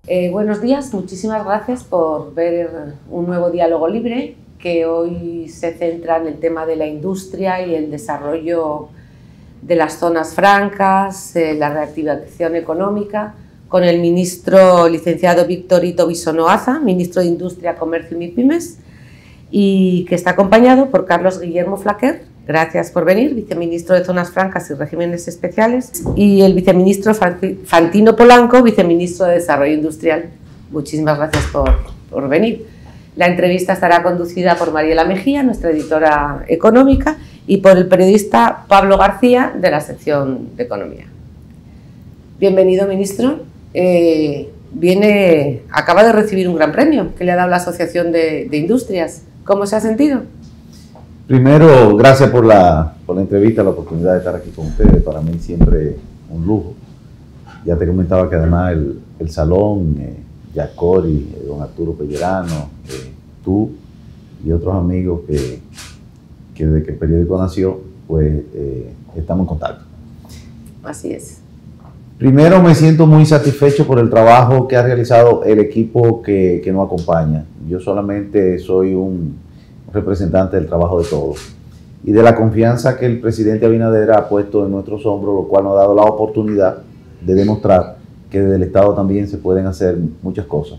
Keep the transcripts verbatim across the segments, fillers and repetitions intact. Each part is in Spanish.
Eh, buenos días, muchísimas gracias por ver un nuevo Diálogo Libre que hoy se centra en el tema de la industria y el desarrollo de las zonas francas, eh, la reactivación económica, con el ministro licenciado Víctor Ito Bissono-Aza, ministro de Industria, Comercio y MIPYMES, y que está acompañado por Carlos Guillermo Flaquer, gracias por venir, viceministro de Zonas Francas y Regímenes Especiales, y el viceministro Fantino Polanco, viceministro de Desarrollo Industrial. Muchísimas gracias por, por venir. La entrevista estará conducida por Mariela Mejía, nuestra editora económica, y por el periodista Pablo García, de la sección de Economía. Bienvenido, ministro. Eh, viene, acaba de recibir un gran premio que le ha dado la Asociación de, de Industrias. ¿Cómo se ha sentido? Primero, gracias por la, por la entrevista, la oportunidad de estar aquí con ustedes. Para mí siempre un lujo. Ya te comentaba que además el, el salón, eh, Yacori, eh, don Arturo Pellerano, eh, tú y otros amigos que, que desde que el periódico nació, pues eh, estamos en contacto. Así es. Primero, me siento muy satisfecho por el trabajo que ha realizado el equipo que, que nos acompaña. Yo solamente soy un representante del trabajo de todos y de la confianza que el presidente Abinader ha puesto en nuestros hombros, lo cual nos ha dado la oportunidad de demostrar que desde el Estado también se pueden hacer muchas cosas.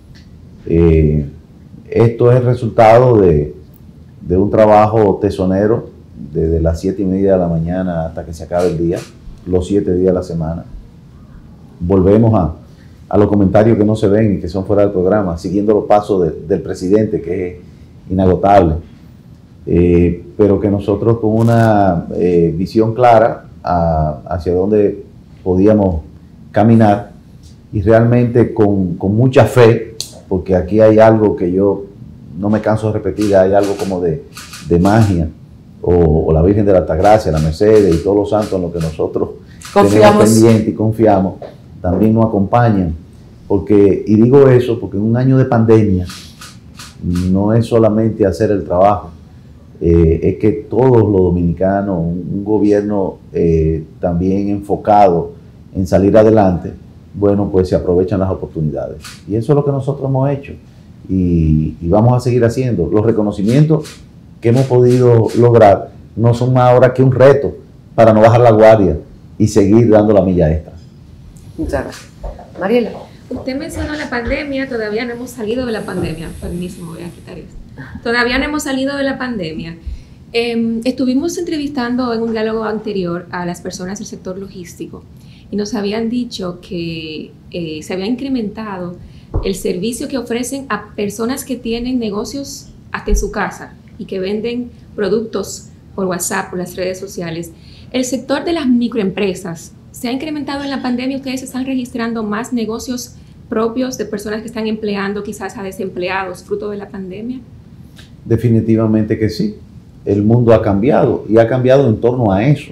Eh, esto es el resultado de, de un trabajo tesonero desde las siete y media de la mañana hasta que se acabe el día, los siete días de la semana. Volvemos a, a los comentarios que no se ven y que son fuera del programa, siguiendo los pasos de, del presidente, que es inagotable, eh, pero que nosotros con una eh, visión clara a, hacia dónde podíamos caminar y realmente con, con mucha fe, porque aquí hay algo que yo no me canso de repetir, hay algo como de, de magia, o, o la Virgen de la Altagracia, la Mercedes y todos los santos en los que nosotros confiamos, tenemos pendiente y confiamos, también nos acompañan, porque, y digo eso porque en un año de pandemia no es solamente hacer el trabajo, eh, es que todos los dominicanos, un, un gobierno eh, también enfocado en salir adelante, bueno, pues se aprovechan las oportunidades. Y eso es lo que nosotros hemos hecho y, y vamos a seguir haciendo. Los reconocimientos que hemos podido lograr no son más ahora que un reto para no bajar la guardia y seguir dando la milla extra. Muchas gracias. Mariela. Usted mencionó la pandemia, todavía no hemos salido de la pandemia. Permiso, me voy a quitar esto. Todavía no hemos salido de la pandemia. Eh, estuvimos entrevistando en un diálogo anterior a las personas del sector logístico y nos habían dicho que eh, se había incrementado el servicio que ofrecen a personas que tienen negocios hasta en su casa y que venden productos por WhatsApp, por las redes sociales. El sector de las microempresas, ¿se ha incrementado en la pandemia? ¿Ustedes están registrando más negocios propios de personas que están empleando quizás a desempleados fruto de la pandemia? Definitivamente que sí. El mundo ha cambiado y ha cambiado en torno a eso.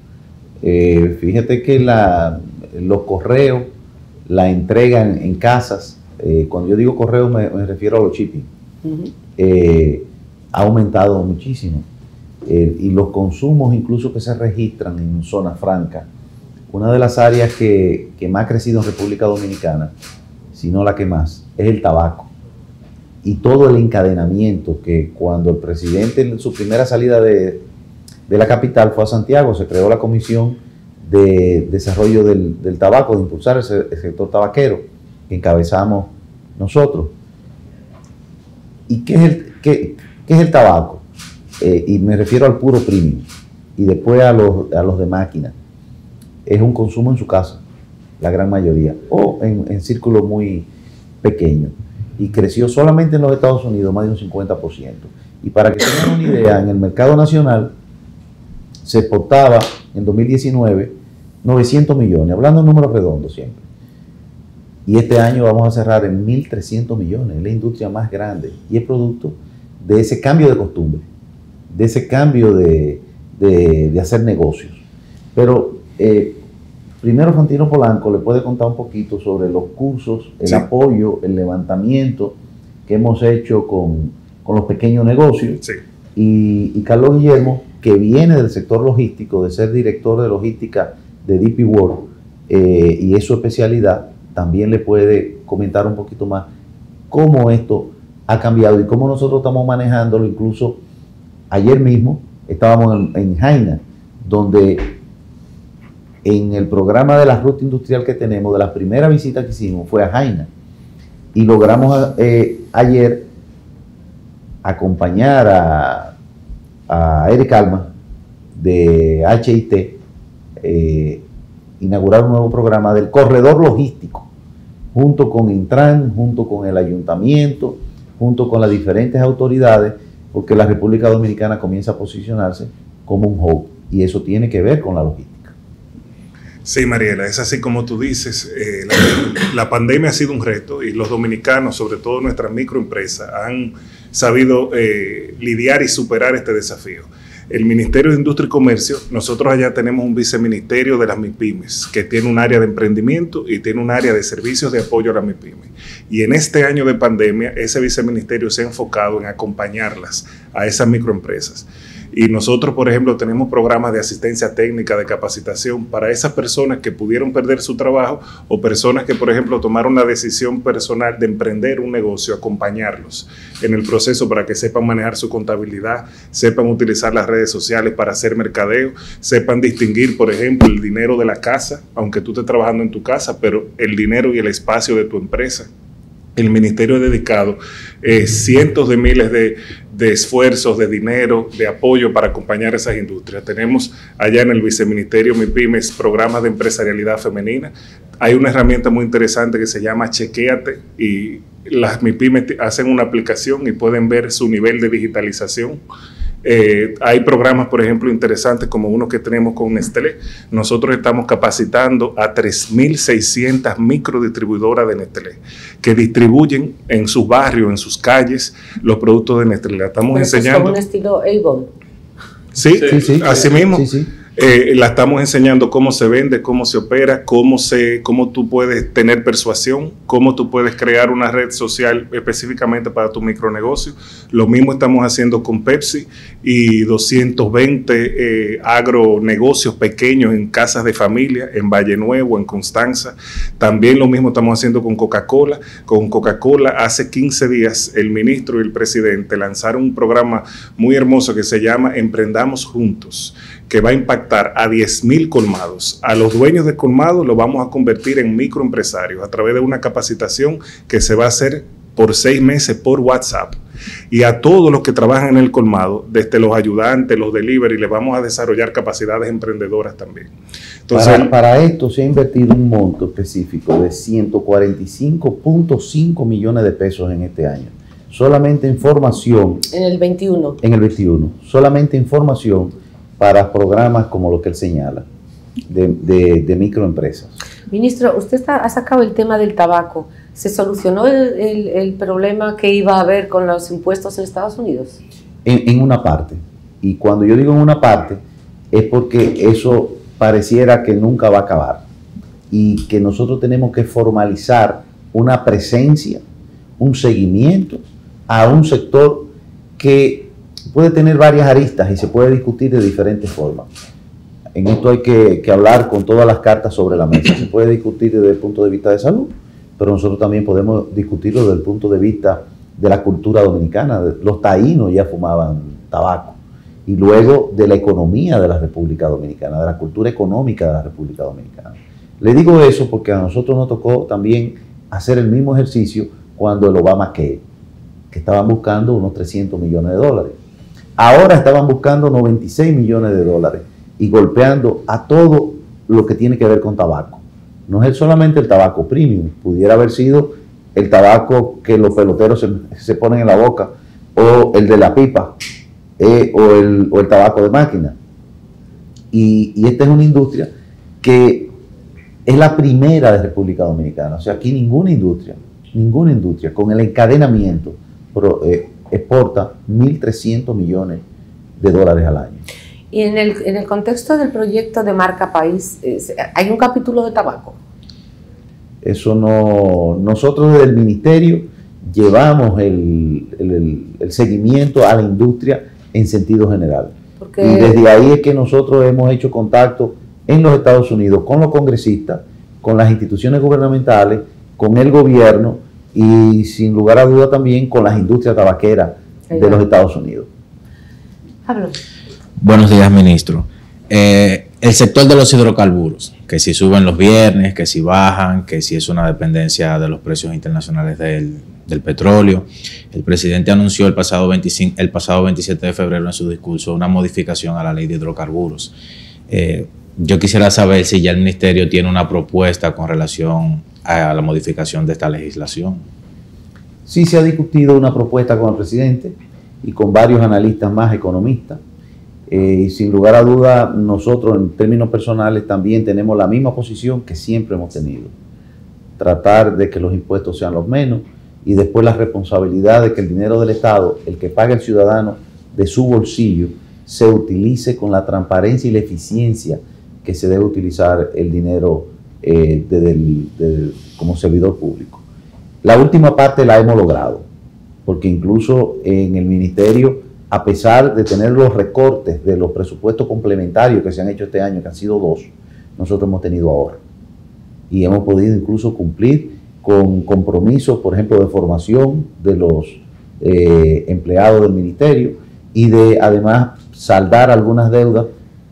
Eh, fíjate que la, los correos, la entrega en, en casas, eh, cuando yo digo correos me, me refiero a los shipping, uh-huh. eh, ha aumentado muchísimo. Eh, y los consumos incluso que se registran en zonas francas, una de las áreas que, que más ha crecido en República Dominicana, si no la que más, es el tabaco. Y todo el encadenamiento que cuando el presidente en su primera salida de, de la capital fue a Santiago, se creó la Comisión de Desarrollo del, del Tabaco, de impulsar el, el sector tabaquero, que encabezamos nosotros. ¿Y qué es el, qué, qué es el tabaco? Eh, y me refiero al puro premium, y después a los, a los de máquina. Es un consumo en su casa, la gran mayoría, o en, en círculos muy pequeños. Y creció solamente en los Estados Unidos más de un cincuenta por ciento. Y para que tengan una idea, en el mercado nacional se exportaba en dos mil diecinueve novecientos millones, hablando en números redondos siempre. Y este año vamos a cerrar en mil trescientos millones, es la industria más grande. Y es producto de ese cambio de costumbre, de ese cambio de, de, de hacer negocios. Pero Eh, primero Fantino Polanco le puede contar un poquito sobre los cursos, el sí. apoyo, el levantamiento que hemos hecho con, con los pequeños negocios. Sí. Y, y Carlos Guillermo, que viene del sector logístico, de ser director de logística de D P World, eh, y es su especialidad, también le puede comentar un poquito más cómo esto ha cambiado y cómo nosotros estamos manejándolo. Incluso ayer mismo estábamos en, en Jaina, donde en el programa de la ruta industrial que tenemos, de la primera visita que hicimos fue a Jaina, y logramos eh, ayer acompañar a, a Eric Alma de H I T, eh, inaugurar un nuevo programa del corredor logístico, junto con Intran, junto con el ayuntamiento, junto con las diferentes autoridades, porque la República Dominicana comienza a posicionarse como un hub, y eso tiene que ver con la logística. Sí, Mariela, es así como tú dices, eh, la, la pandemia ha sido un reto y los dominicanos, sobre todo nuestras microempresas, han sabido eh, lidiar y superar este desafío. El Ministerio de Industria y Comercio, nosotros allá tenemos un viceministerio de las MIPYMES, que tiene un área de emprendimiento y tiene un área de servicios de apoyo a las MIPYMES. Y en este año de pandemia, ese viceministerio se ha enfocado en acompañarlas a esas microempresas. Y nosotros, por ejemplo, tenemos programas de asistencia técnica, de capacitación para esas personas que pudieron perder su trabajo o personas que, por ejemplo, tomaron la decisión personal de emprender un negocio, acompañarlos en el proceso para que sepan manejar su contabilidad, sepan utilizar las redes sociales para hacer mercadeo, sepan distinguir, por ejemplo, el dinero de la casa, aunque tú estés trabajando en tu casa, pero el dinero y el espacio de tu empresa. El ministerio ha dedicado eh, cientos de miles de, de esfuerzos, de dinero, de apoyo para acompañar a esas industrias. Tenemos allá en el viceministerio MIPYMES programas de empresarialidad femenina. Hay una herramienta muy interesante que se llama Chequéate, y las MIPYMES hacen una aplicación y pueden ver su nivel de digitalización. Eh, hay programas, por ejemplo, interesantes como uno que tenemos con Nestlé. Nosotros estamos capacitando a tres mil seiscientas microdistribuidoras de Nestlé que distribuyen en sus barrios, en sus calles, los productos de Nestlé. La estamos enseñando. ¿Es como un estilo Avon? Sí, sí, sí, así sí, mismo. Sí, sí. Eh, la estamos enseñando cómo se vende, cómo se opera, cómo, se, cómo tú puedes tener persuasión, cómo tú puedes crear una red social específicamente para tu micronegocio. Lo mismo estamos haciendo con Pepsi y doscientos veinte eh, agronegocios pequeños en casas de familia, en Valle Nuevo, en Constanza. También lo mismo estamos haciendo con Coca-Cola. Con Coca-Cola hace quince días el ministro y el presidente lanzaron un programa muy hermoso que se llama Emprendamos Juntos, que va a impactar a diez mil colmados. A los dueños de colmados los vamos a convertir en microempresarios a través de una capacitación que se va a hacer por seis meses por WhatsApp. Y a todos los que trabajan en el colmado, desde los ayudantes, los delivery, les vamos a desarrollar capacidades emprendedoras también. Entonces, para, para esto se ha invertido un monto específico de ciento cuarenta y cinco punto cinco millones de pesos en este año. Solamente en formación. En el veintiuno. En el veintiuno. Solamente en formación para programas como lo que él señala, de, de, de microempresas. Ministro, usted está, ha sacado el tema del tabaco. ¿Se solucionó el, el, el problema que iba a haber con los impuestos en Estados Unidos? En, en una parte. Y cuando yo digo en una parte, es porque eso pareciera que nunca va a acabar. Y que nosotros tenemos que formalizar una presencia, un seguimiento a un sector que puede tener varias aristas y se puede discutir de diferentes formas. En esto hay que, que hablar con todas las cartas sobre la mesa. Se puede discutir desde el punto de vista de salud, pero nosotros también podemos discutirlo desde el punto de vista de la cultura dominicana. Los taínos ya fumaban tabaco. Y luego de la economía de la República Dominicana, de la cultura económica de la República Dominicana. Le digo eso porque a nosotros nos tocó también hacer el mismo ejercicio cuando el Obamacare, que estaban buscando unos trescientos millones de dólares. Ahora estaban buscando noventa y seis millones de dólares y golpeando a todo lo que tiene que ver con tabaco. No es solamente el tabaco premium, pudiera haber sido el tabaco que los peloteros se, se ponen en la boca, o el de la pipa, eh, o, el, o el tabaco de máquina. Y, y esta es una industria que es la primera de República Dominicana. O sea, aquí ninguna industria, ninguna industria con el encadenamiento pro, eh, exporta mil trescientos millones de dólares al año. Y en el, en el contexto del proyecto de Marca País, ¿hay un capítulo de tabaco? Eso no... Nosotros desde el Ministerio llevamos el, el, el seguimiento a la industria en sentido general. Porque... Y desde ahí es que nosotros hemos hecho contacto en los Estados Unidos con los congresistas, con las instituciones gubernamentales, con el gobierno y sin lugar a duda también con las industrias tabaqueras de los Estados Unidos. Pablo. Buenos días, ministro. Eh, el sector de los hidrocarburos, que si suben los viernes, que si bajan, que si es una dependencia de los precios internacionales del, del petróleo. El presidente anunció el pasado, veinticinco, el pasado veintisiete de febrero en su discurso una modificación a la ley de hidrocarburos. Eh, yo quisiera saber si ya el ministerio tiene una propuesta con relación a la modificación de esta legislación. Sí se ha discutido una propuesta con el presidente y con varios analistas más, economistas. Eh, y sin lugar a duda, nosotros en términos personales también tenemos la misma posición que siempre hemos tenido. Tratar de que los impuestos sean los menos y después la responsabilidad de que el dinero del Estado, el que paga el ciudadano de su bolsillo, se utilice con la transparencia y la eficiencia que se debe utilizar el dinero eh, de, de, de, como servidor público. La última parte la hemos logrado, porque incluso en el ministerio, a pesar de tener los recortes de los presupuestos complementarios que se han hecho este año, que han sido dos, nosotros hemos tenido ahorro. Y hemos podido incluso cumplir con compromisos, por ejemplo, de formación de los eh, empleados del ministerio y de además saldar algunas deudas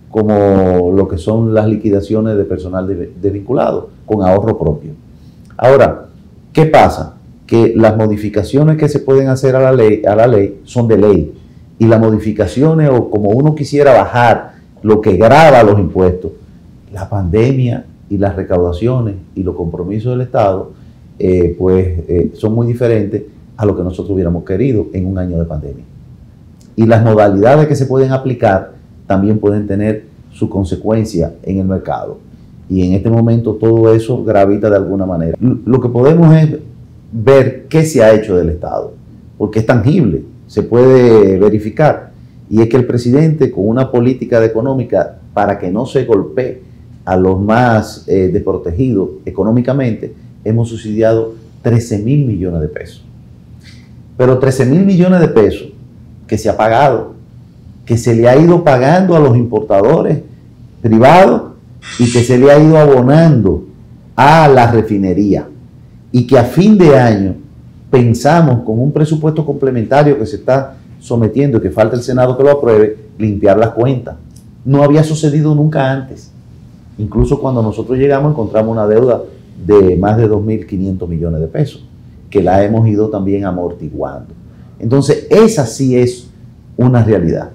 como lo que son las liquidaciones de personal desvinculado con ahorro propio. Ahora, ¿qué pasa? Que las modificaciones que se pueden hacer a la ley, a la ley son de ley. Y las modificaciones, o como uno quisiera bajar lo que grava los impuestos, la pandemia y las recaudaciones y los compromisos del Estado, eh, pues eh, son muy diferentes a lo que nosotros hubiéramos querido en un año de pandemia. Y las modalidades que se pueden aplicar también pueden tener su consecuencia en el mercado. Y en este momento todo eso gravita de alguna manera. Lo que podemos es ver qué se ha hecho del Estado, porque es tangible, se puede verificar. Y es que el presidente, con una política económica para que no se golpee a los más eh, desprotegidos económicamente, hemos subsidiado trece mil millones de pesos. Pero trece mil millones de pesos que se ha pagado, que se le ha ido pagando a los importadores privados y que se le ha ido abonando a la refinería, y que a fin de año pensamos con un presupuesto complementario que se está sometiendo y que falta el Senado que lo apruebe, limpiar las cuentas. No había sucedido nunca antes. Incluso cuando nosotros llegamos encontramos una deuda de más de dos mil quinientos millones de pesos, que la hemos ido también amortiguando. Entonces, esa sí es una realidad.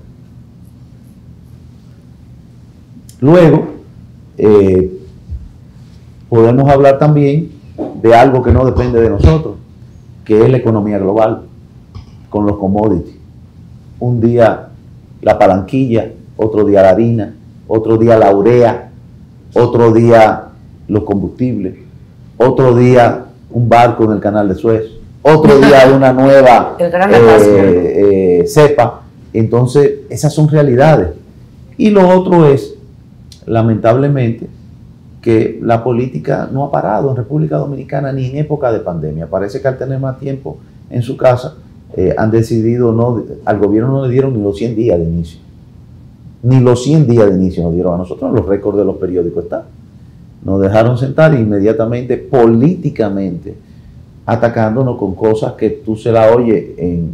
Luego, eh, podemos hablar también de algo que no depende de nosotros, que es la economía global, con los commodities. Un día la palanquilla, otro día la harina, otro día la urea, otro día los combustibles, otro día un barco en el canal de Suez, otro día una nueva eh, eh, cepa. Entonces, esas son realidades. Y lo otro es, lamentablemente, que la política no ha parado en República Dominicana ni en época de pandemia. Parece que al tener más tiempo en su casa, eh, han decidido, no, al gobierno no le dieron ni los cien días de inicio. Ni los cien días de inicio nos dieron a nosotros, los récords de los periódicos están. Nos dejaron sentar inmediatamente, políticamente, atacándonos con cosas que tú se la oyes en,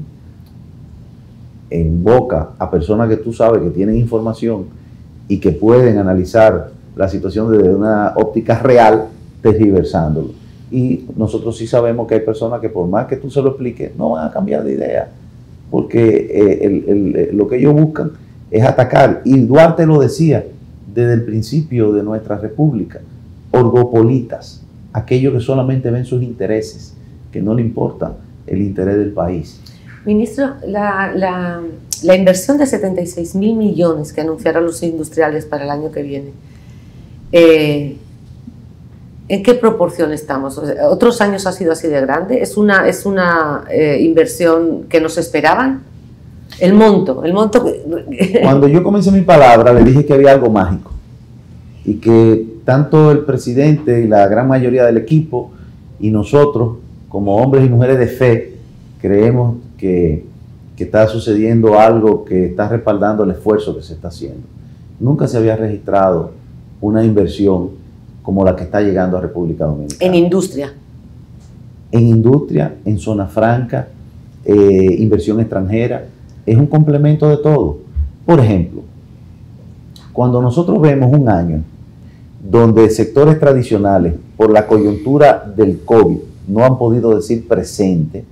en boca a personas que tú sabes que tienen información y que pueden analizar la situación desde una óptica real, tergiversándolo. Y nosotros sí sabemos que hay personas que por más que tú se lo expliques, no van a cambiar de idea, porque eh, el, el, lo que ellos buscan es atacar. Y Duarte lo decía desde el principio de nuestra república: orgopolitas, aquellos que solamente ven sus intereses, que no le importa el interés del país. Ministro, la, la, la inversión de setenta y seis mil millones que anunciaron los industriales para el año que viene, eh, ¿en qué proporción estamos? O sea, ¿otros años ha sido así de grande? ¿Es una, es una eh, inversión que nos esperaban? El monto, el monto... Que... Cuando yo comencé mi palabra le dije que había algo mágico y que tanto el presidente y la gran mayoría del equipo y nosotros, como hombres y mujeres de fe, creemos que, que está sucediendo algo que está respaldando el esfuerzo que se está haciendo. Nunca se había registrado una inversión como la que está llegando a República Dominicana. En industria. En industria, en zona franca, eh, inversión extranjera, es un complemento de todo. Por ejemplo, cuando nosotros vemos un año donde sectores tradicionales, por la coyuntura del COVID, no han podido decir presente,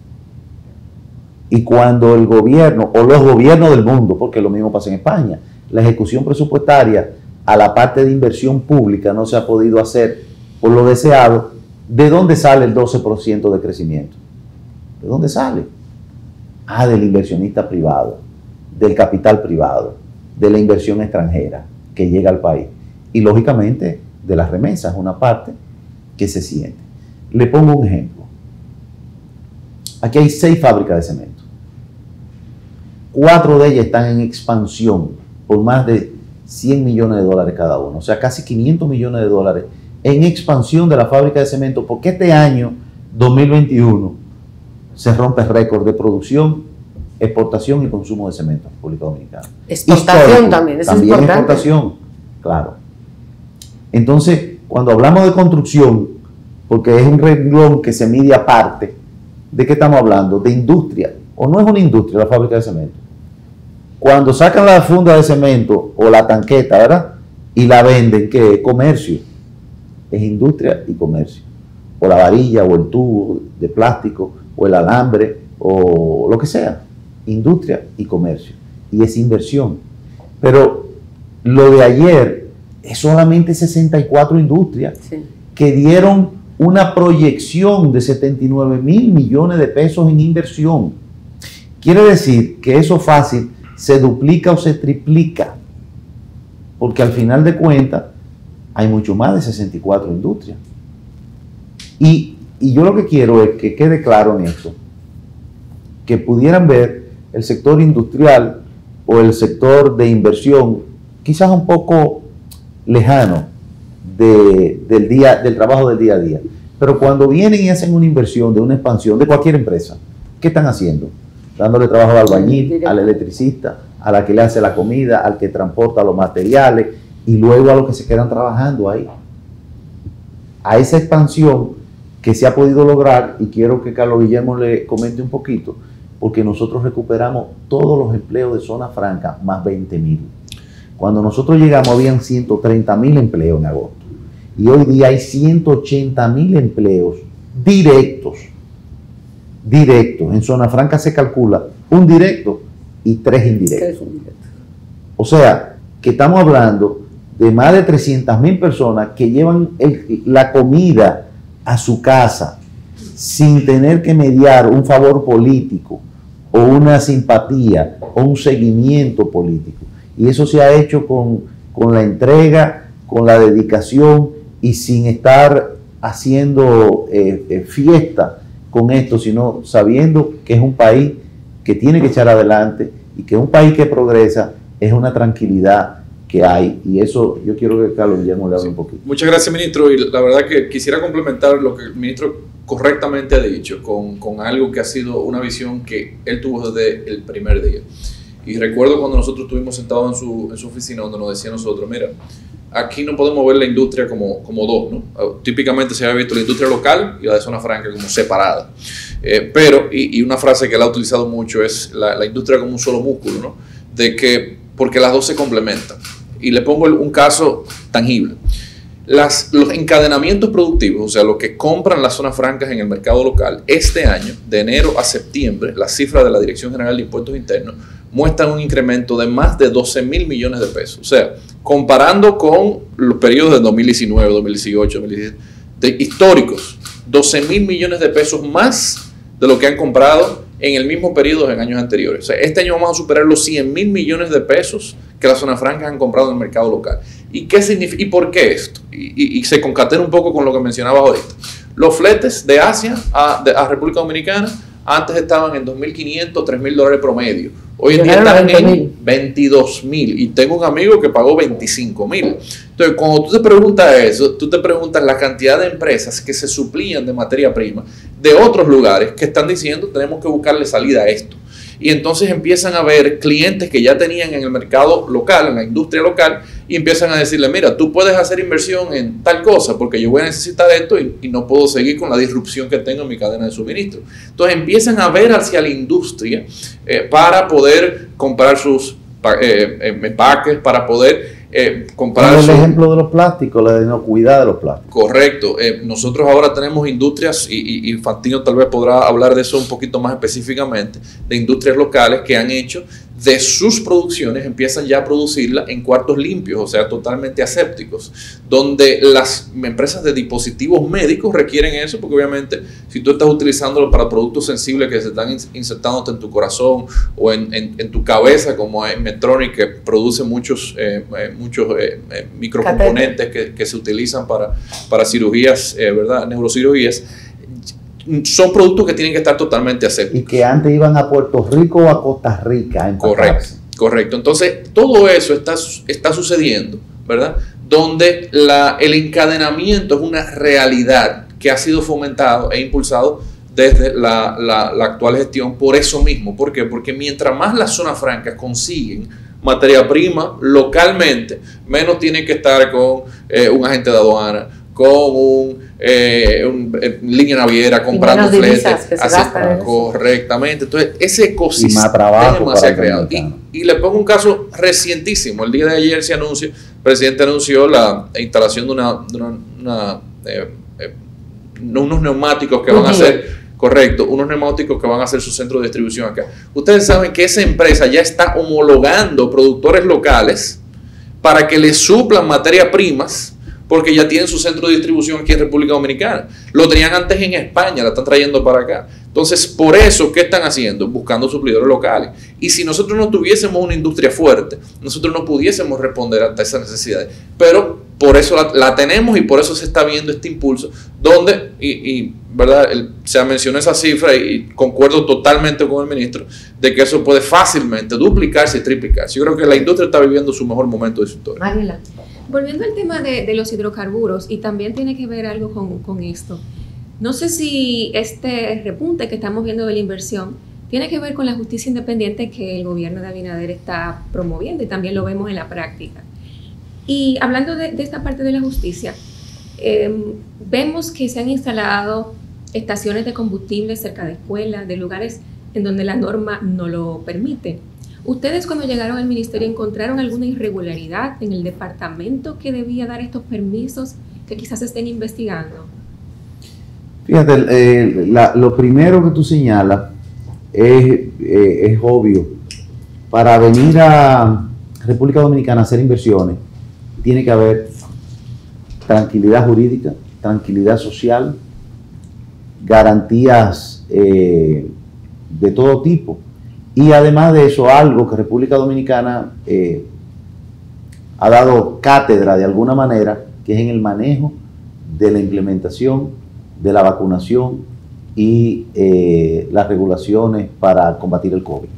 y cuando el gobierno, o los gobiernos del mundo, porque lo mismo pasa en España, la ejecución presupuestaria a la parte de inversión pública no se ha podido hacer por lo deseado, ¿de dónde sale el doce por ciento de crecimiento? ¿De dónde sale? Ah, del inversionista privado, del capital privado, de la inversión extranjera que llega al país. Y lógicamente de las remesas, una parte que se siente. Le pongo un ejemplo. Aquí hay seis fábricas de cemento. Cuatro de ellas están en expansión por más de cien millones de dólares cada uno. O sea, casi quinientos millones de dólares en expansión de la fábrica de cemento, porque este año, dos mil veintiuno, se rompe récord de producción, exportación y consumo de cemento en República Dominicana. Exportación Histórico, también, eso también es importante. exportación, claro. Entonces, cuando hablamos de construcción, porque es un renglón que se mide aparte, ¿de qué estamos hablando? De industria. ¿O no es una industria la fábrica de cemento? Cuando sacan la funda de cemento o la tanqueta, ¿verdad? Y la venden, ¿qué es? Comercio. Es industria y comercio. O la varilla, o el tubo de plástico, o el alambre, o lo que sea. Industria y comercio. Y es inversión. Pero lo de ayer es solamente sesenta y cuatro industrias Sí. que dieron una proyección de setenta y nueve mil millones de pesos en inversión. Quiere decir que eso fácil se duplica o se triplica, porque al final de cuentas hay mucho más de sesenta y cuatro industrias. Y, y yo lo que quiero es que quede claro en esto, que pudieran ver el sector industrial o el sector de inversión quizás un poco lejano de, del, día, del trabajo del día a día. Pero cuando vienen y hacen una inversión de una expansión de cualquier empresa, ¿qué están haciendo? Dándole trabajo al albañil, al electricista, a la que le hace la comida, al que transporta los materiales y luego a los que se quedan trabajando ahí. A esa expansión que se ha podido lograr, y quiero que Carlos Guillermo le comente un poquito, porque nosotros recuperamos todos los empleos de zona franca, más veinte mil. Cuando nosotros llegamos habían ciento treinta mil empleos en agosto. Y hoy día hay ciento ochenta mil empleos directos. Directos. En zona franca se calcula un directo y tres indirectos. O sea, que estamos hablando de más de trescientas mil personas que llevan el, la comida a su casa sin tener que mediar un favor político o una simpatía o un seguimiento político. Y eso se ha hecho con, con la entrega, con la dedicación y sin estar haciendo eh, eh, fiesta con esto, sino sabiendo que es un país que tiene que echar adelante y que un país que progresa es una tranquilidad que hay. Y eso yo quiero que Carlos Guillermo le hable un poquito. Muchas gracias, ministro. Y la verdad que quisiera complementar lo que el ministro correctamente ha dicho con, con algo que ha sido una visión que él tuvo desde el primer día. Y recuerdo cuando nosotros estuvimos sentados en su, en su oficina donde nos decía a nosotros, mira, aquí no podemos ver la industria como, como dos, ¿no? Típicamente se había visto la industria local y la de zona franca como separada. Eh, pero, y, y una frase que él ha utilizado mucho es la, la industria como un solo músculo, ¿no? De que, porque las dos se complementan. Y le pongo el, un caso tangible. Las, los encadenamientos productivos, o sea, lo que compran las zonas francas en el mercado local, este año, de enero a septiembre, las cifras de la Dirección General de Impuestos Internos muestran un incremento de más de doce mil millones de pesos. O sea, comparando con los periodos de dos mil diecinueve, dos mil dieciocho, dos mil diecisiete, de históricos, doce mil millones de pesos más de lo que han comprado en el mismo periodo en años anteriores. O sea, este año vamos a superar los cien mil millones de pesos que las zonas francas han comprado en el mercado local. ¿Y qué significa? ¿Y por qué esto? Y, y, y se concatena un poco con lo que mencionabas ahorita. Los fletes de Asia a, de, a República Dominicana antes estaban en dos mil quinientos, tres mil dólares promedio. Hoy en día están en veintidós mil. Y tengo un amigo que pagó veinticinco mil. Entonces, cuando tú te preguntas eso, tú te preguntas la cantidad de empresas que se suplían de materia prima de otros lugares que están diciendo tenemos que buscarle salida a esto. Y entonces empiezan a ver clientes que ya tenían en el mercado local, en la industria local, y empiezan a decirle, mira, tú puedes hacer inversión en tal cosa porque yo voy a necesitar esto y, y no puedo seguir con la disrupción que tengo en mi cadena de suministro. Entonces empiezan a ver hacia la industria eh, para poder comprar sus eh, eh, empaques, para poder eh, comprar el su... ejemplo de los plásticos, la inocuidad de los plásticos. Correcto. Eh, nosotros ahora tenemos industrias, y, y, y Fantino tal vez podrá hablar de eso un poquito más específicamente, de industrias locales que han hecho de sus producciones, empiezan ya a producirla en cuartos limpios, o sea, totalmente asépticos, donde las empresas de dispositivos médicos requieren eso, porque obviamente si tú estás utilizándolo para productos sensibles que se están insertándote en tu corazón o en, en, en tu cabeza, como en Medtronic, que produce muchos, eh, muchos eh, eh, microcomponentes que, que se utilizan para, para cirugías, eh, ¿verdad? Neurocirugías, son productos que tienen que estar totalmente asépticos. Y que antes iban a Puerto Rico o a Costa Rica a empacarse. Correcto, correcto. Entonces, todo eso está, está sucediendo, ¿verdad? Donde la, el encadenamiento es una realidad que ha sido fomentado e impulsado desde la, la, la actual gestión por eso mismo. ¿Por qué? Porque mientras más las zonas francas consiguen materia prima localmente, menos tienen que estar con eh, un agente de aduana, con un, eh, un eh, línea naviera comprando fletes, correctamente. Entonces ese ecosistema se ha creado. Y, y le pongo un caso recientísimo. El día de ayer se anuncia, el presidente anunció la instalación de, una, de una, una eh, eh, unos neumáticos que van a hacer, correcto, unos neumáticos que van a hacer su centro de distribución acá. Ustedes saben que esa empresa ya está homologando productores locales para que le suplan materias primas, porque ya tienen su centro de distribución aquí en República Dominicana. Lo tenían antes en España, la están trayendo para acá. Entonces, por eso, ¿qué están haciendo? Buscando suplidores locales. Y si nosotros no tuviésemos una industria fuerte, nosotros no pudiésemos responder a esas necesidades. Pero por eso la, la tenemos y por eso se está viendo este impulso, donde, y, y ¿verdad? El, se mencionó esa cifra y, y concuerdo totalmente con el ministro, de que eso puede fácilmente duplicarse y triplicarse. Yo creo que la industria está viviendo su mejor momento de su historia. Mariela. Volviendo al tema de, de los hidrocarburos, y también tiene que ver algo con, con esto. No sé si este repunte que estamos viendo de la inversión tiene que ver con la justicia independiente que el gobierno de Abinader está promoviendo, y también lo vemos en la práctica. Y hablando de, de esta parte de la justicia, eh, vemos que se han instalado estaciones de combustible cerca de escuelas, de lugares en donde la norma no lo permite. ¿Ustedes cuando llegaron al ministerio encontraron alguna irregularidad en el departamento que debía dar estos permisos que quizás estén investigando? Fíjate, eh, la, lo primero que tú señalas es, eh, es obvio. Para venir a República Dominicana a hacer inversiones, tiene que haber tranquilidad jurídica, tranquilidad social, garantías eh, de todo tipo. Y además de eso, algo que República Dominicana eh, ha dado cátedra de alguna manera, que es en el manejo de la implementación de la vacunación y eh, las regulaciones para combatir el COVID.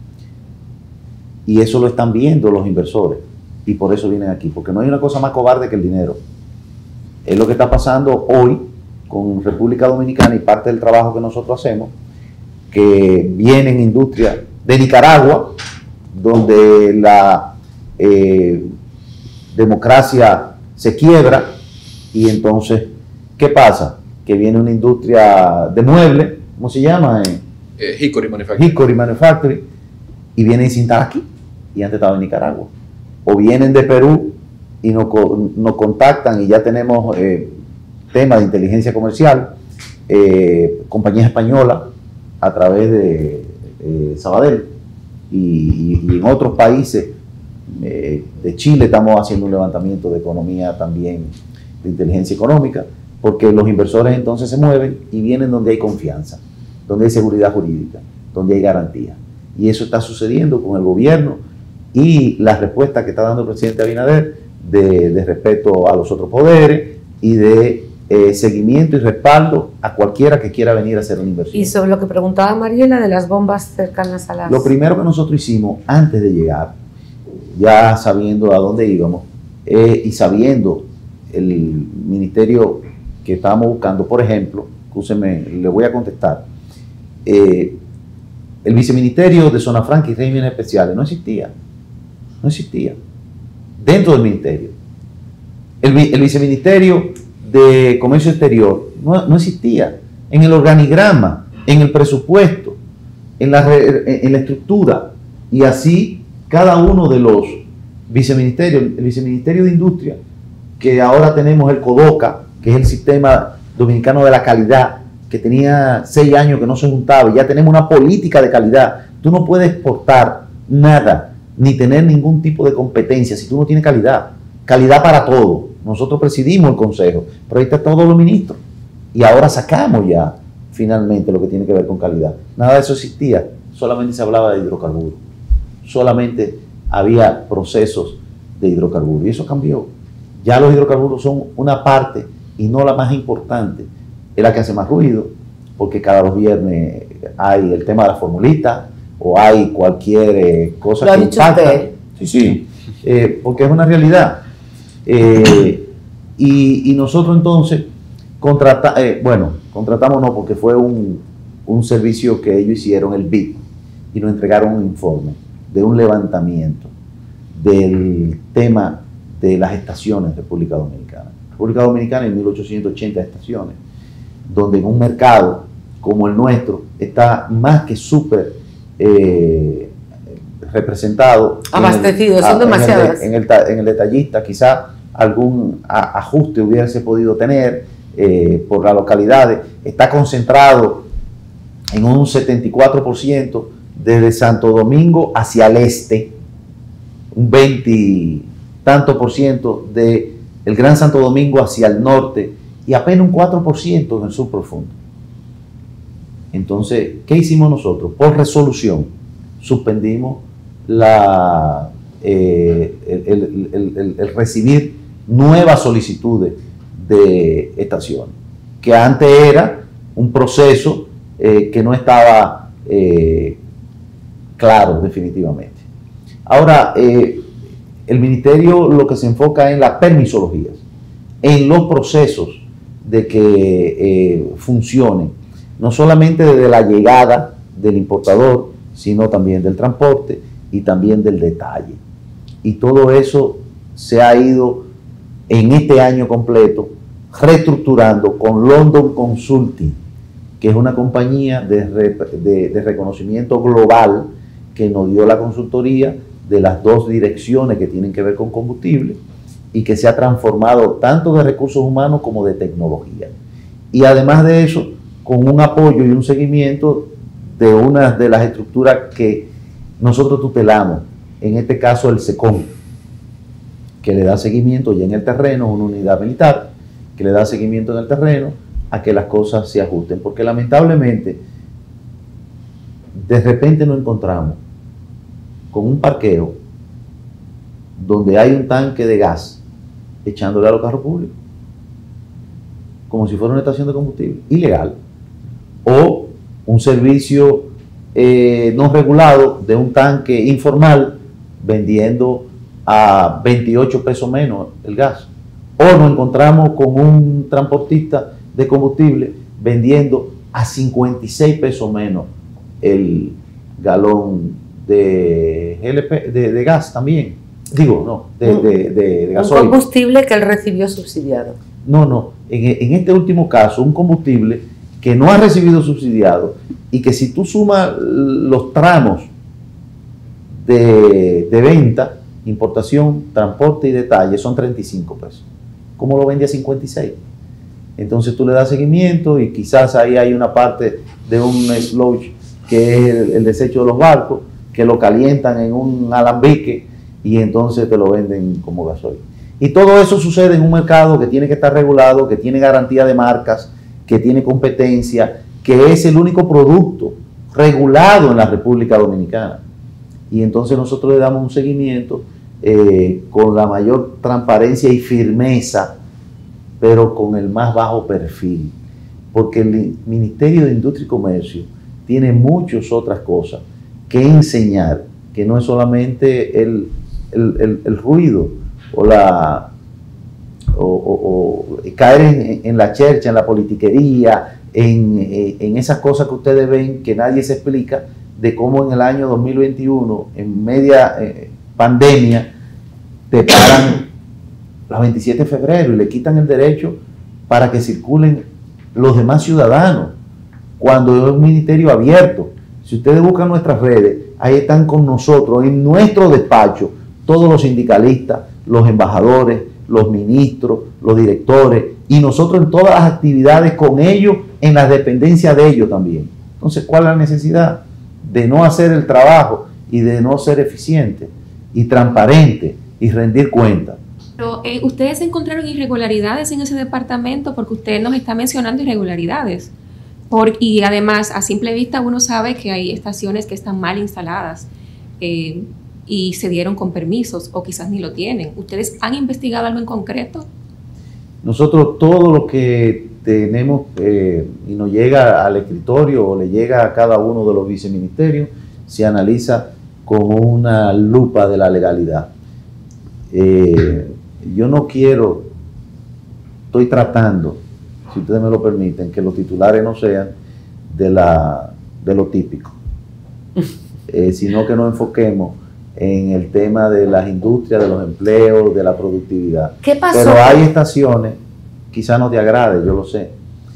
Y eso lo están viendo los inversores, y por eso vienen aquí, porque no hay una cosa más cobarde que el dinero. Es lo que está pasando hoy con República Dominicana y parte del trabajo que nosotros hacemos, que vienen industrias de Nicaragua, donde la eh, democracia se quiebra, y entonces, ¿qué pasa? Que viene una industria de muebles, ¿cómo se llama? Eh, eh, Hickory Manufacturing. Hickory Manufacturing, y vienen sin estar aquí, y antes estaba en Nicaragua. O vienen de Perú y nos, nos contactan, y ya tenemos eh, temas de inteligencia comercial, eh, compañía española, a través de eh, Sabadell, y, y, y en otros países eh, de Chile estamos haciendo un levantamiento de economía también, de inteligencia económica, porque los inversores entonces se mueven y vienen donde hay confianza, donde hay seguridad jurídica, donde hay garantía. Y eso está sucediendo con el gobierno y la respuesta que está dando el presidente Abinader de, de respeto a los otros poderes y de Eh, seguimiento y respaldo a cualquiera que quiera venir a hacer una inversión. Y sobre lo que preguntaba Mariela de las bombas cercanas a las... Lo primero que nosotros hicimos antes de llegar, ya sabiendo a dónde íbamos, eh, y sabiendo el ministerio que estábamos buscando, por ejemplo, escúcheme, le voy a contestar, eh, el viceministerio de Zona Franca y Regímenes Especiales no existía, no existía. dentro del ministerio. El, el viceministerio de Comercio Exterior no, no existía. En el organigrama, en el presupuesto, en la, en la estructura, y así cada uno de los viceministerios, el viceministerio de Industria, que ahora tenemos el CODOCA, que es el Sistema Dominicano de la Calidad, que tenía seis años que no se juntaba, y ya tenemos una política de calidad. Tú no puedes exportar nada, ni tener ningún tipo de competencia si tú no tienes calidad. Calidad para todo. Nosotros presidimos el consejo, pero ahí está todos los ministros. Y ahora sacamos ya finalmente lo que tiene que ver con calidad. Nada de eso existía, solamente se hablaba de hidrocarburos. Solamente había procesos de hidrocarburos. Y eso cambió. Ya los hidrocarburos son una parte y no la más importante. Es la que hace más ruido, porque cada dos viernes hay el tema de la formulita o hay cualquier eh, cosa Lo que ha dicho impacta. usted. Sí, sí, eh, porque es una realidad. Eh, y, y nosotros entonces contrata, eh, bueno, contratamos no, porque fue un, un servicio que ellos hicieron, el B I D, y nos entregaron un informe de un levantamiento del tema de las estaciones en República Dominicana. República Dominicana en mil ochocientos ochenta estaciones, donde en un mercado como el nuestro está más que súper eh, representado. Abastecido, en el, son demasiadas. En el, en el, en el detallista quizá algún a, ajuste hubiese podido tener eh, por las localidades. Está concentrado en un setenta y cuatro por ciento desde Santo Domingo hacia el este, un veinte tanto por ciento de el Gran Santo Domingo hacia el norte y apenas un cuatro por ciento en el sur profundo. Entonces, ¿qué hicimos nosotros? Por resolución, suspendimos la, eh, el, el, el, el, el recibir nuevas solicitudes de estaciones, que antes era un proceso eh, que no estaba eh, claro definitivamente. Ahora, eh, el ministerio lo que se enfoca en las permisologías, en los procesos de que eh, funcionen, no solamente desde la llegada del importador, sino también del transporte y también del detalle. Y todo eso se ha ido en este año completo reestructurando con London Consulting, que es una compañía de, de, de reconocimiento global que nos dio la consultoría de las dos direcciones que tienen que ver con combustible y que se ha transformado tanto de recursos humanos como de tecnología. Y además de eso, con un apoyo y un seguimiento de una de las estructuras que nosotros tutelamos, en este caso el SECOM, que le da seguimiento ya en el terreno, una unidad militar, que le da seguimiento en el terreno a que las cosas se ajusten, porque lamentablemente de repente nos encontramos con un parqueo donde hay un tanque de gas echándole a los carros públicos, como si fuera una estación de combustible, ilegal, o un servicio eh, no regulado de un tanque informal vendiendo a veintiocho pesos menos el gas, o nos encontramos con un transportista de combustible vendiendo a cincuenta y seis pesos menos el galón de, G L P, de, de gas también, digo, no, de, de, de, de gasoil. Un combustible que él recibió subsidiado. No, no, en, en este último caso, un combustible que no ha recibido subsidiado y que si tú sumas los tramos de, de venta, importación, transporte y detalle, son treinta y cinco pesos. ¿Cómo lo vende a cincuenta y seis? Entonces tú le das seguimiento y quizás ahí hay una parte de un sludge que es el, el desecho de los barcos, que lo calientan en un alambique y entonces te lo venden como gasoil. Y todo eso sucede en un mercado que tiene que estar regulado, que tiene garantía de marcas, que tiene competencia, que es el único producto regulado en la República Dominicana. Y entonces nosotros le damos un seguimiento eh, con la mayor transparencia y firmeza, pero con el más bajo perfil, porque el Ministerio de Industria y Comercio tiene muchas otras cosas que enseñar, que no es solamente el, el, el, el ruido o la o, o, o caer en, en la chercha, en la politiquería, en, en esas cosas que ustedes ven que nadie se explica, de cómo en el año dos mil veintiuno, en media eh, pandemia, te paran la veintisiete de febrero y le quitan el derecho para que circulen los demás ciudadanos, cuando es un ministerio abierto. Si ustedes buscan nuestras redes, ahí están con nosotros, en nuestro despacho, todos los sindicalistas, los embajadores, los ministros, los directores, y nosotros en todas las actividades con ellos, en las dependencias de ellos también. Entonces, ¿cuál es la necesidad de no hacer el trabajo y de no ser eficiente y transparente y rendir cuentas? Pero eh, ustedes encontraron irregularidades en ese departamento, porque usted nos está mencionando irregularidades. Por, y además, a simple vista, uno sabe que hay estaciones que están mal instaladas eh, y se dieron con permisos o quizás ni lo tienen. ¿Ustedes han investigado algo en concreto? Nosotros todo lo que tenemos eh, y nos llega al escritorio o le llega a cada uno de los viceministerios, se analiza con una lupa de la legalidad. Eh, yo no quiero, estoy tratando, si ustedes me lo permiten, que los titulares no sean de, la, de lo típico, eh, sino que nos enfoquemos en el tema de las industrias, de los empleos, de la productividad. ¿Qué pasó? Pero hay estaciones, quizás no te agrade, yo lo sé,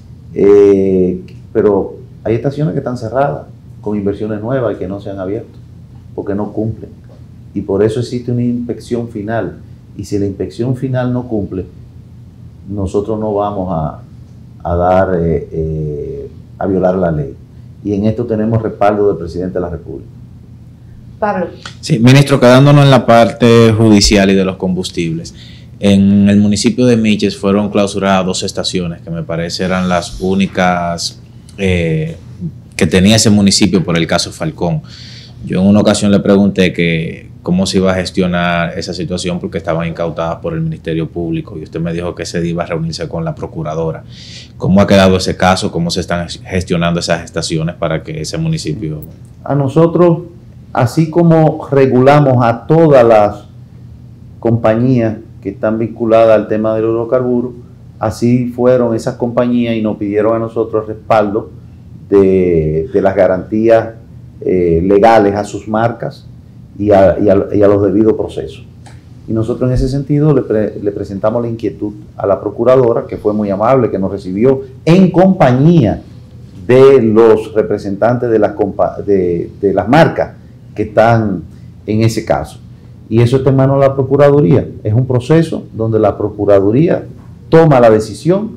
eh, pero hay estaciones que están cerradas con inversiones nuevas y que no se han abierto, porque no cumplen. Y por eso existe una inspección final. Y si la inspección final no cumple, nosotros no vamos a, a dar, eh, eh, a violar la ley. Y en esto tenemos respaldo del presidente de la República. Pablo. Sí, ministro, quedándonos en la parte judicial y de los combustibles. En el municipio de Miches fueron clausuradas dos estaciones que me parece eran las únicas eh, que tenía ese municipio por el caso Falcón. Yo en una ocasión le pregunté que cómo se iba a gestionar esa situación porque estaban incautadas por el Ministerio Público y usted me dijo que se iba a reunirse con la procuradora. ¿Cómo ha quedado ese caso? ¿Cómo se están gestionando esas estaciones para que ese municipio... A nosotros, así como regulamos a todas las compañías que están vinculadas al tema del hidrocarburo, así fueron esas compañías y nos pidieron a nosotros respaldo de, de las garantías eh, legales a sus marcas y a, y, a, y a los debidos procesos. Y nosotros en ese sentido le, pre, le presentamos la inquietud a la procuradora, que fue muy amable, que nos recibió en compañía de los representantes de las, de, de las marcas que están en ese caso. Y eso está en manos de la Procuraduría. Es un proceso donde la Procuraduría toma la decisión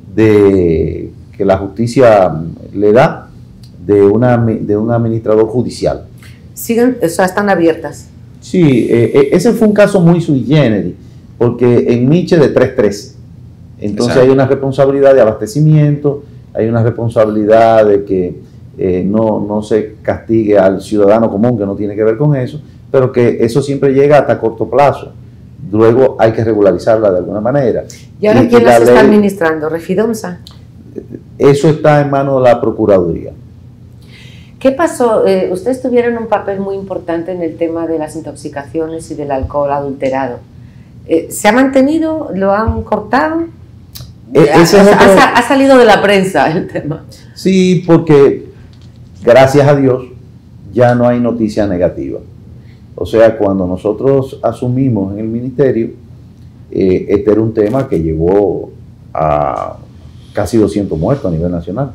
de que la justicia le da de, una, de un administrador judicial. Siguen, o sea, están abiertas. Sí, eh, ese fue un caso muy sui generis, porque en Miche de tres tres. Entonces Exacto. Hay una responsabilidad de abastecimiento, hay una responsabilidad de que eh, no, no se castigue al ciudadano común, que no tiene que ver con eso, pero que eso siempre llega hasta corto plazo. Luego hay que regularizarla de alguna manera. ¿Y ahora y, quién las está administrando? ¿Refidomsa? Eso está en manos de la Procuraduría. ¿Qué pasó? Eh, ustedes tuvieron un papel muy importante en el tema de las intoxicaciones y del alcohol adulterado. Eh, ¿Se ha mantenido? ¿Lo han cortado? Eh, ha, ese es otro... ha, ha salido de la prensa el tema. Sí, porque gracias a Dios ya no hay noticia negativa. O sea, cuando nosotros asumimos en el ministerio, eh, este era un tema que llevó a casi doscientos muertos a nivel nacional.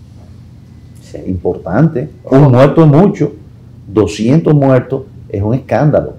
Sí. Importante. Un muerto es mucho, doscientos muertos es un escándalo.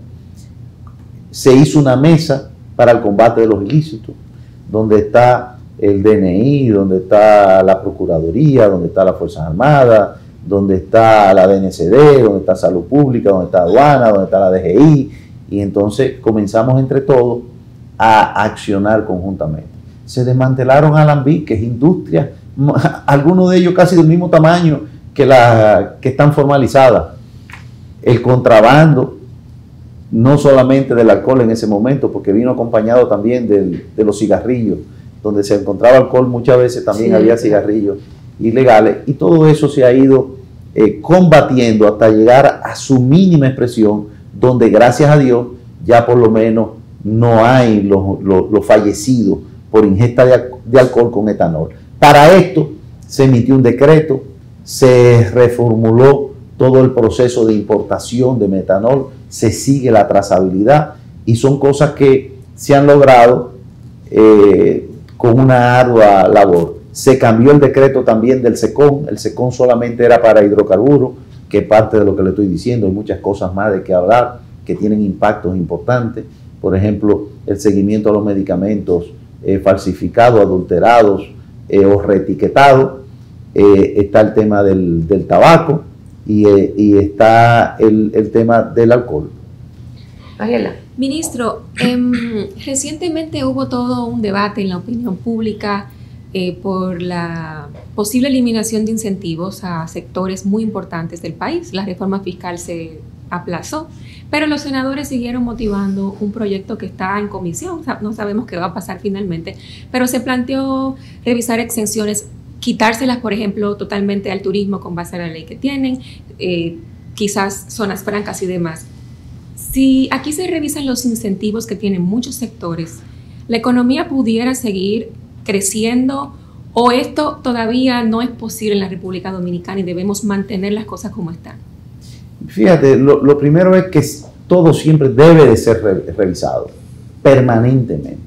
Se hizo una mesa para el combate de los ilícitos, donde está el D N I, donde está la Procuraduría, donde está las Fuerzas Armadas, donde está la D N C D, donde está Salud Pública, donde está Aduana, donde está la D G I, y entonces comenzamos entre todos a accionar conjuntamente. Se desmantelaron alambiques, industrias, algunos de ellos casi del mismo tamaño que las que están formalizadas. El contrabando, no solamente del alcohol en ese momento, porque vino acompañado también del, de los cigarrillos, donde se encontraba alcohol muchas veces también sí, había cigarrillos ilegales, y todo eso se ha ido eh, combatiendo hasta llegar a su mínima expresión, donde gracias a Dios ya por lo menos no hay los, los, los fallecidos por ingesta de, de alcohol con etanol. Para esto se emitió un decreto, se reformuló todo el proceso de importación de metanol, se sigue la trazabilidad y son cosas que se han logrado eh, con una ardua labor. Se cambió el decreto también del SECON, el SECON solamente era para hidrocarburos, que es parte de lo que le estoy diciendo, hay muchas cosas más de que hablar que tienen impactos importantes, por ejemplo, el seguimiento a los medicamentos eh, falsificados, adulterados eh, o reetiquetados, eh, está el tema del, del tabaco y, eh, y está el, el tema del alcohol. Mariela. Ministro, eh, recientemente hubo todo un debate en la opinión pública eh, por la posible eliminación de incentivos a sectores muy importantes del país. La reforma fiscal se aplazó, pero los senadores siguieron motivando un proyecto que está en comisión. No sabemos qué va a pasar finalmente, pero se planteó revisar exenciones, quitárselas, por ejemplo, totalmente al turismo con base a la ley que tienen, eh, quizás zonas francas y demás. Si aquí se revisan los incentivos que tienen muchos sectores, ¿la economía pudiera seguir creciendo o esto todavía no es posible en la República Dominicana y debemos mantener las cosas como están? Fíjate, lo, lo primero es que todo siempre debe de ser re, revisado permanentemente,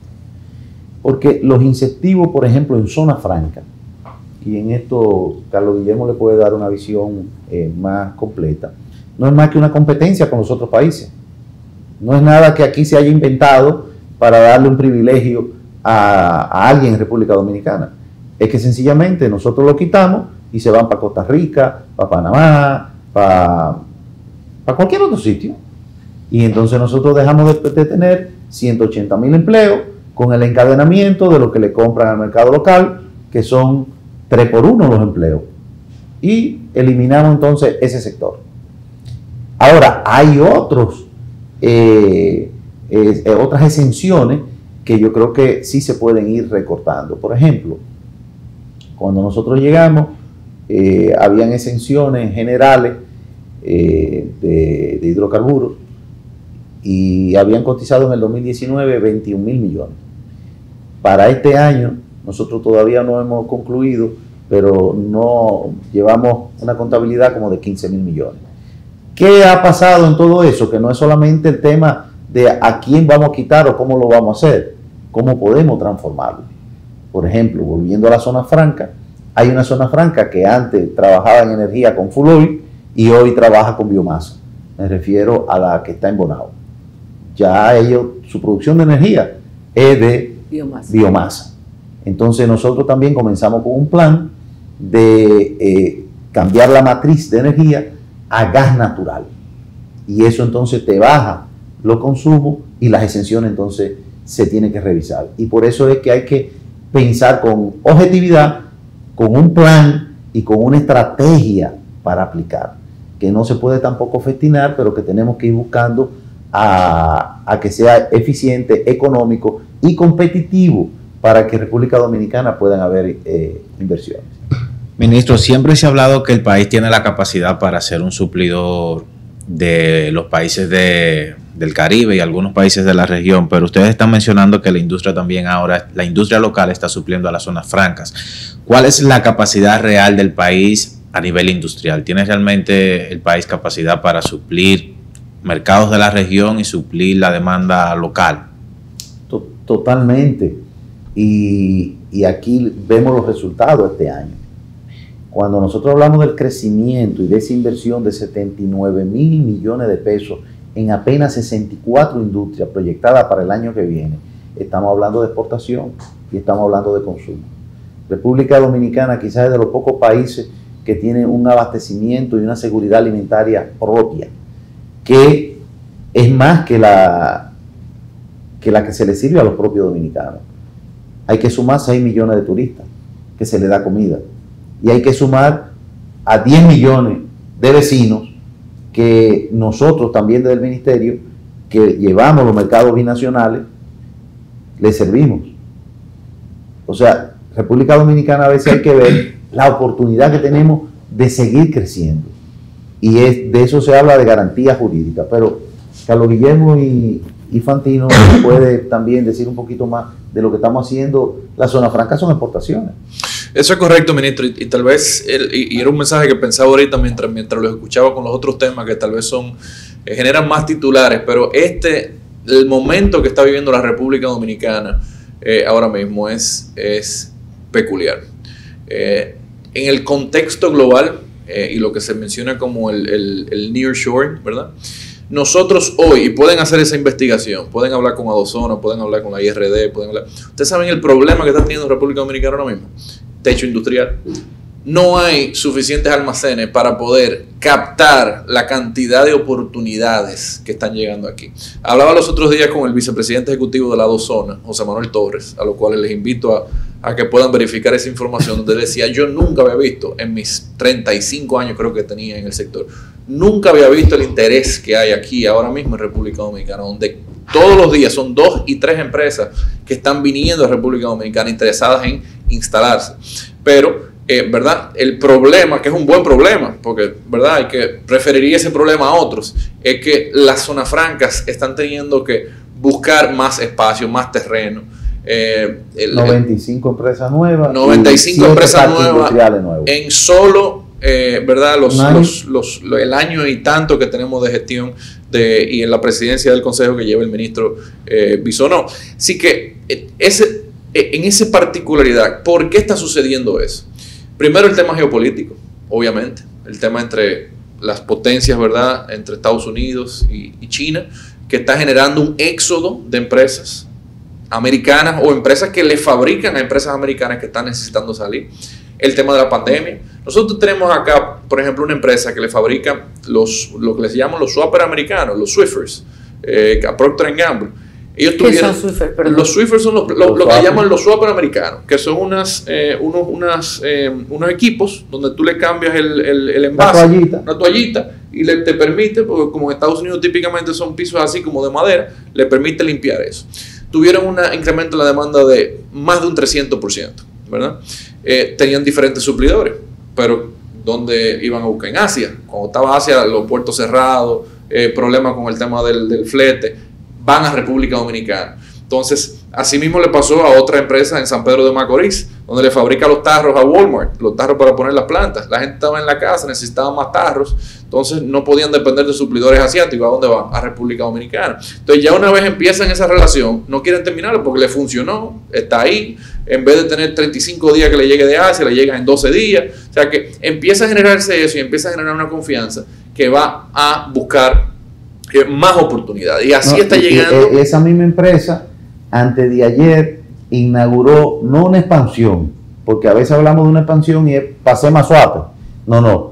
porque los incentivos, por ejemplo, en zona franca, y en esto Carlos Guillermo le puede dar una visión eh, más completa, no es más que una competencia con los otros países. No es nada que aquí se haya inventado para darle un privilegio a, a alguien en República Dominicana. Es que sencillamente nosotros lo quitamos y se van para Costa Rica, para Panamá, para, para cualquier otro sitio. Y entonces nosotros dejamos de, de tener ciento ochenta mil empleos con el encadenamiento de lo que le compran al mercado local, que son tres por uno los empleos. Y eliminamos entonces ese sector. Ahora, hay otros, eh, eh, otras exenciones que yo creo que sí se pueden ir recortando. Por ejemplo, cuando nosotros llegamos, eh, habían exenciones generales eh, de, de hidrocarburos y habían cotizado en el dos mil diecinueve veintiún mil millones. Para este año, nosotros todavía no hemos concluido, pero no llevamos una contabilidad como de quince mil millones. ¿Qué ha pasado en todo eso? Que no es solamente el tema de a quién vamos a quitar o cómo lo vamos a hacer, cómo podemos transformarlo. Por ejemplo, volviendo a la zona franca, hay una zona franca que antes trabajaba en energía con full oil y hoy trabaja con biomasa. Me refiero a la que está en Bonao. Ya ellos, su producción de energía es de biomasa. biomasa. Entonces nosotros también comenzamos con un plan de eh, cambiar la matriz de energía a gas natural, y eso entonces te baja los consumos y las exenciones entonces se tienen que revisar, y por eso es que hay que pensar con objetividad, con un plan y con una estrategia para aplicar, que no se puede tampoco festinar, pero que tenemos que ir buscando a, a que sea eficiente, económico y competitivo para que en República Dominicana puedan haber eh, inversiones. Ministro, siempre se ha hablado que el país tiene la capacidad para ser un suplidor de los países de, del Caribe y algunos países de la región, pero ustedes están mencionando que la industria también ahora, la industria local está supliendo a las zonas francas. ¿Cuál es la capacidad real del país a nivel industrial? ¿Tiene realmente el país capacidad para suplir mercados de la región y suplir la demanda local? Totalmente. Y, y aquí vemos los resultados este año. Cuando nosotros hablamos del crecimiento y de esa inversión de setenta y nueve mil millones de pesos en apenas sesenta y cuatro industrias proyectadas para el año que viene, estamos hablando de exportación y estamos hablando de consumo. República Dominicana quizás es de los pocos países que tiene un abastecimiento y una seguridad alimentaria propia, que es más que la que, la que se le sirve a los propios dominicanos. Hay que sumar seis millones de turistas que se le da comida. Y hay que sumar a diez millones de vecinos que nosotros también desde el ministerio, que llevamos los mercados binacionales, les servimos. O sea, República Dominicana a veces hay que ver la oportunidad que tenemos de seguir creciendo. Y es, de eso se habla de garantía jurídica. Pero Carlos Guillermo y, y Fantino puede también decir un poquito más de lo que estamos haciendo. La zona franca son exportaciones. Eso es correcto, ministro, y, y tal vez, el, y, y era un mensaje que pensaba ahorita mientras, mientras lo escuchaba con los otros temas que tal vez son, eh, generan más titulares, pero este el momento que está viviendo la República Dominicana eh, ahora mismo es, es peculiar. Eh, en el contexto global eh, y lo que se menciona como el, el, el nearshoring, ¿verdad? Nosotros hoy, y pueden hacer esa investigación, pueden hablar con Adozona, pueden hablar con la I R D, pueden hablar. Ustedes saben el problema que está teniendo República Dominicana ahora mismo. Techo industrial. No hay suficientes almacenes para poder captar la cantidad de oportunidades que están llegando aquí. Hablaba los otros días con el vicepresidente ejecutivo de la Adozona, José Manuel Torres, a lo cual les invito a, a que puedan verificar esa información, donde decía, yo nunca había visto en mis treinta y cinco años creo que tenía en el sector, nunca había visto el interés que hay aquí ahora mismo en República Dominicana, donde todos los días son dos y tres empresas que están viniendo a República Dominicana interesadas en instalarse. Pero Eh, ¿verdad? El problema, que es un buen problema, porque ¿verdad? Hay que preferiría ese problema a otros, es que las zonas francas están teniendo que buscar más espacio, más terreno. Eh, el, noventa y cinco empresas nuevas. noventa y cinco empresas nuevas nuevos. En solo, eh, ¿verdad? Los, los, los, los, el año y tanto que tenemos de gestión de, y en la presidencia del Consejo que lleva el ministro eh, Bisonó. Así que eh, ese, eh, en esa particularidad, ¿por qué está sucediendo eso? Primero el tema geopolítico, obviamente, el tema entre las potencias, ¿verdad?, entre Estados Unidos y, y China, que está generando un éxodo de empresas americanas o empresas que le fabrican a empresas americanas que están necesitando salir. El tema de la pandemia. Nosotros tenemos acá, por ejemplo, una empresa que le fabrica los, lo que les llaman los swappers americanos, los Swiffers, eh, a Procter and Gamble. Ellos ¿Qué tuvieron, son Swiffer? Perdón. Los Swiffers son los, los, lo que llaman los swappers americanos, que son unas, eh, unos, unas, eh, unos equipos donde tú le cambias el, el, el envase, una toallita, una toallita y le, te permite, porque como en Estados Unidos típicamente son pisos así como de madera, le permite limpiar eso. Tuvieron un incremento en la demanda de más de un trescientos por ciento, ¿verdad? Eh, tenían diferentes suplidores, pero ¿dónde iban a buscar? En Asia. Cuando estaba Asia, los puertos cerrados, eh, problemas con el tema del, del flete, van a República Dominicana. Entonces, así mismo le pasó a otra empresa en San Pedro de Macorís, donde le fabrica los tarros a Walmart, los tarros para poner las plantas. La gente estaba en la casa, necesitaba más tarros, entonces no podían depender de suplidores asiáticos. ¿A dónde van? A República Dominicana. Entonces, ya una vez empiezan esa relación, no quieren terminarlo porque le funcionó, está ahí. En vez de tener treinta y cinco días que le llegue de Asia, le llega en doce días. O sea que empieza a generarse eso y empieza a generar una confianza que va a buscar más oportunidades. Y así no, está llegando. Esa misma empresa, antes de ayer, inauguró no una expansión, porque a veces hablamos de una expansión y es pasé más suave. No, no.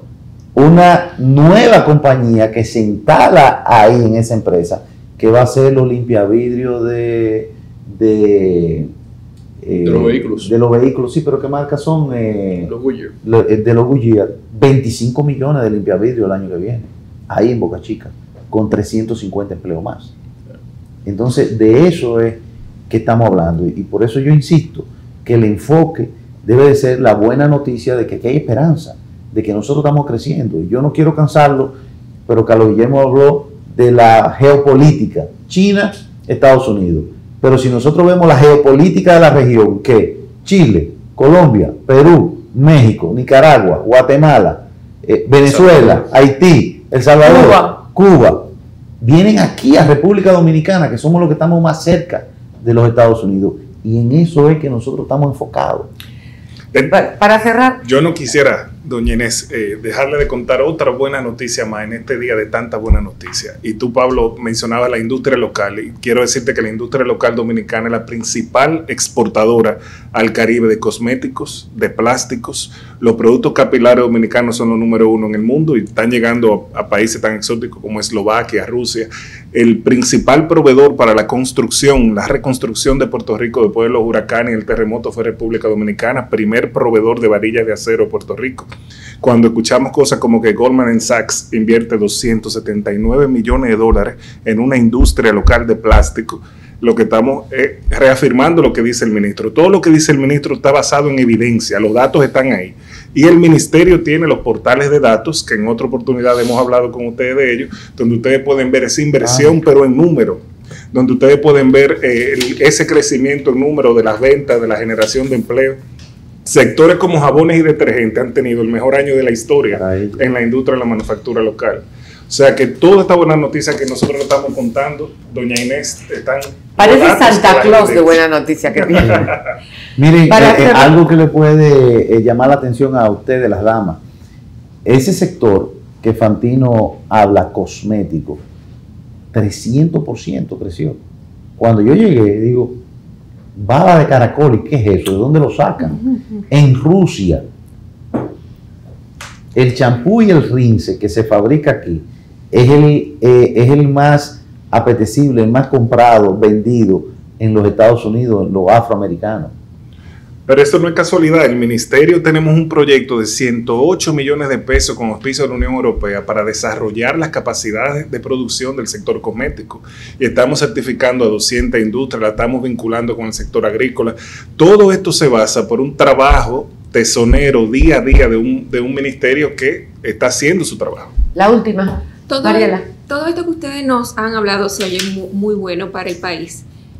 Una nueva compañía que se instala ahí en esa empresa, que va a ser los limpiavidrios de, de, eh, de los vehículos. De los vehículos, sí, pero ¿qué marcas son? Eh, los Goodyear. De los Goodyear. veinticinco millones de limpiavidrios el año que viene, ahí en Boca Chica, con trescientos cincuenta empleos más. Entonces, de eso es que estamos hablando. Y por eso yo insisto que el enfoque debe de ser la buena noticia de que aquí hay esperanza, de que nosotros estamos creciendo. Y yo no quiero cansarlo, pero Carlos Guillermo habló de la geopolítica. China, Estados Unidos. Pero si nosotros vemos la geopolítica de la región, que Chile, Colombia, Perú, México, Nicaragua, Guatemala, eh, Venezuela, Haití, El Salvador, Cuba. Cuba, vienen aquí a República Dominicana, que somos los que estamos más cerca de los Estados Unidos, y en eso es que nosotros estamos enfocados. Para cerrar, yo no quisiera, doña Inés, eh, dejarle de contar otra buena noticia más en este día de tanta buena noticia. Y tú, Pablo, mencionabas la industria local, y quiero decirte que la industria local dominicana es la principal exportadora al Caribe de cosméticos, de plásticos. Los productos capilares dominicanos son los número uno en el mundo y están llegando a, a países tan exóticos como Eslovaquia, Rusia. El principal proveedor para la construcción, la reconstrucción de Puerto Rico después de los huracanes y el terremoto fue República Dominicana, primer proveedor de varillas de acero de Puerto Rico. Cuando escuchamos cosas como que Goldman Sachs invierte doscientos setenta y nueve millones de dólares en una industria local de plástico, lo que estamos es reafirmando lo que dice el ministro. Todo lo que dice el ministro está basado en evidencia, los datos están ahí. Y el ministerio tiene los portales de datos, que en otra oportunidad hemos hablado con ustedes de ellos, donde ustedes pueden ver esa inversión, ah. pero en número, donde ustedes pueden ver eh, el, ese crecimiento en número de las ventas, de la generación de empleo. Sectores como jabones y detergentes han tenido el mejor año de la historia en la industria de la manufactura local. O sea que toda esta buena noticia que nosotros le estamos contando, doña Inés, están... Parece Santa Claus de buena noticia que tiene. Miren, eh, eh, algo que le puede eh, llamar la atención a ustedes, las damas, ese sector que Fantino habla, cosmético, trescientos por ciento creció. Cuando yo llegué, digo, baba de caracol, ¿y qué es eso? ¿De dónde lo sacan? Uh-huh. En Rusia. El champú y el rinse que se fabrica aquí es el, eh, es el más apetecible, el más comprado, vendido en los Estados Unidos, en los afroamericanos. Pero esto no es casualidad. El ministerio tenemos un proyecto de ciento ocho millones de pesos con auspicio de la Unión Europea para desarrollar las capacidades de producción del sector cosmético. Y estamos certificando a doscientas industrias, la estamos vinculando con el sector agrícola. Todo esto se basa por un trabajo tesonero día a día de un, de un ministerio que está haciendo su trabajo. La última, todo, Mariela. Todo esto que ustedes nos han hablado se oye muy, muy bueno para el país,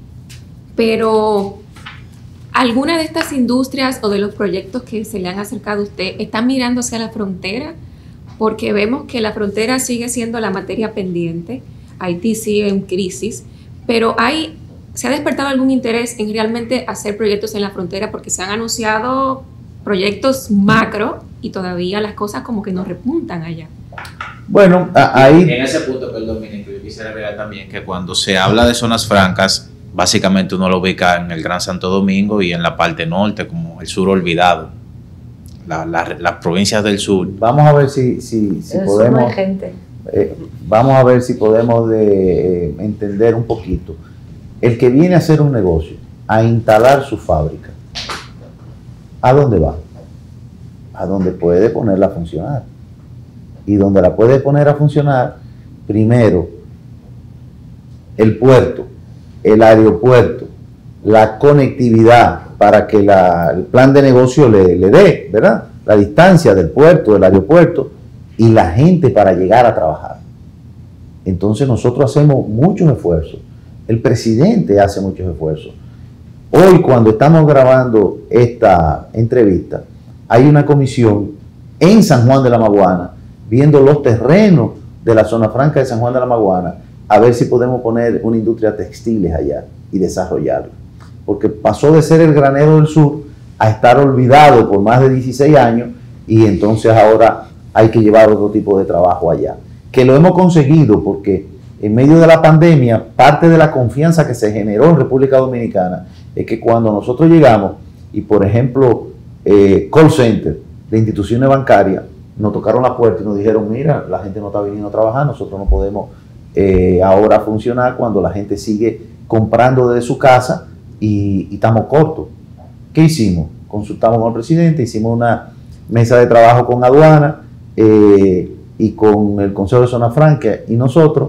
pero ¿alguna de estas industrias o de los proyectos que se le han acercado a usted están mirando hacia la frontera? Porque vemos que la frontera sigue siendo la materia pendiente, Haití sigue en crisis, pero hay, ¿se ha despertado algún interés en realmente hacer proyectos en la frontera? Porque se han anunciado proyectos macro y todavía las cosas como que no repuntan allá. Bueno, ahí... En ese punto, perdón, ministro, yo quisiera agregar también que cuando se habla de zonas francas, básicamente uno lo ubica en el Gran Santo Domingo y en la parte norte, como el sur olvidado, la, la, las provincias del sur. Vamos a ver si, si, si podemos... No hay gente. Eh, vamos a ver si podemos de, eh, entender un poquito. El que viene a hacer un negocio, a instalar su fábrica, ¿a dónde va? A donde puede ponerla a funcionar. Y donde la puede poner a funcionar, primero, el puerto, el aeropuerto, la conectividad para que la, el plan de negocio le, le dé, ¿verdad? La distancia del puerto, del aeropuerto y la gente para llegar a trabajar. Entonces nosotros hacemos muchos esfuerzos. El presidente hace muchos esfuerzos. Hoy, cuando estamos grabando esta entrevista, hay una comisión en San Juan de la Maguana viendo los terrenos de la zona franca de San Juan de la Maguana, a ver si podemos poner una industria textiles allá y desarrollarla. Porque pasó de ser el granero del sur a estar olvidado por más de dieciséis años y entonces ahora hay que llevar otro tipo de trabajo allá. Que lo hemos conseguido porque en medio de la pandemia, parte de la confianza que se generó en República Dominicana es que cuando nosotros llegamos y, por ejemplo, eh, call center de instituciones bancarias, nos tocaron la puerta y nos dijeron, mira, la gente no está viniendo a trabajar, nosotros no podemos eh, ahora funcionar cuando la gente sigue comprando desde su casa y, y estamos cortos. ¿Qué hicimos? Consultamos con el presidente, hicimos una mesa de trabajo con aduana eh, y con el Consejo de Zona Franca y nosotros,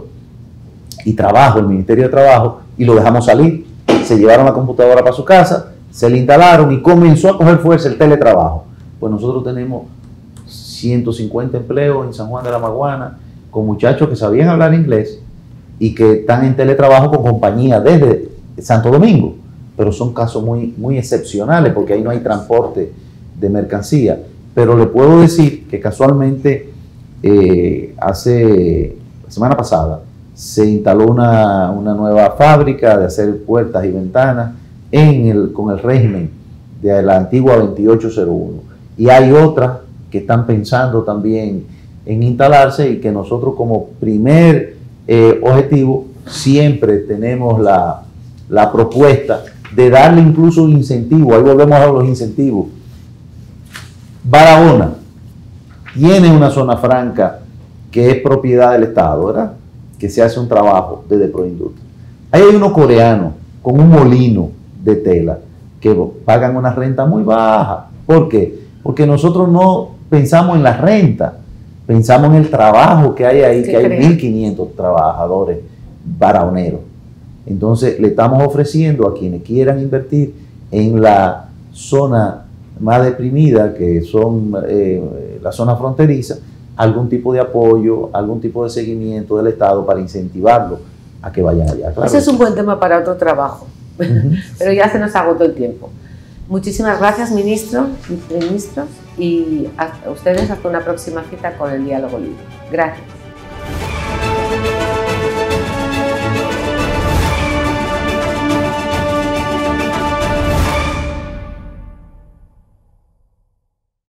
y trabajo, el Ministerio de Trabajo, y lo dejamos salir. Se llevaron la computadora para su casa, se le instalaron y comenzó a coger fuerza el teletrabajo. Pues nosotros tenemos ciento cincuenta empleos en San Juan de la Maguana, con muchachos que sabían hablar inglés y que están en teletrabajo con compañía desde Santo Domingo, pero son casos muy, muy excepcionales porque ahí no hay transporte de mercancía. Pero le puedo decir que casualmente eh, hace, la semana pasada, se instaló una, una nueva fábrica de hacer puertas y ventanas en el, con el régimen de la antigua veintiocho cero uno. Y hay otras que están pensando también en instalarse y que nosotros como primer eh, objetivo siempre tenemos la, la propuesta de darle incluso un incentivo. Ahí volvemos a los incentivos. Barahona tiene una zona franca que es propiedad del Estado, ¿verdad? Que se hace un trabajo desde Proindustria. Ahí hay unos coreanos con un molino de tela que pagan una renta muy baja. ¿Por qué? Porque nosotros no pensamos en la renta, pensamos en el trabajo que hay ahí, que hay mil quinientos trabajadores barahoneros. Entonces le estamos ofreciendo a quienes quieran invertir en la zona más deprimida, que son eh, la zona fronteriza, algún tipo de apoyo, algún tipo de seguimiento del Estado para incentivarlo a que vayan allá. Claro. Ese es un buen tema para otro trabajo, uh-huh. Pero ya se nos agotó el tiempo. Muchísimas gracias, ministro, viceministros, y a ustedes hasta una próxima cita con el Diálogo Libre. Gracias.